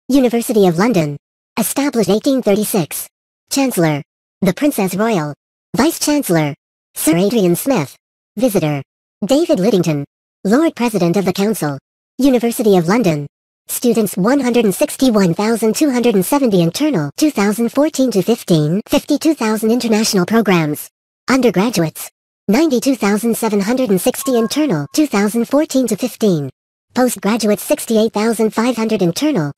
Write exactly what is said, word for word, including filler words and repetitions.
University of London. Established eighteen thirty-six. Chancellor. The Princess Royal. Vice-Chancellor. Sir Adrian Smith. Visitor. David Liddington. Lord President of the Council. University of London. Students one hundred sixty-one thousand two hundred seventy internal two thousand fourteen to fifteen, fifty-two thousand international programs. Undergraduates. ninety-two thousand seven hundred sixty internal two thousand fourteen to fifteen. Postgraduates sixty-eight thousand five hundred internal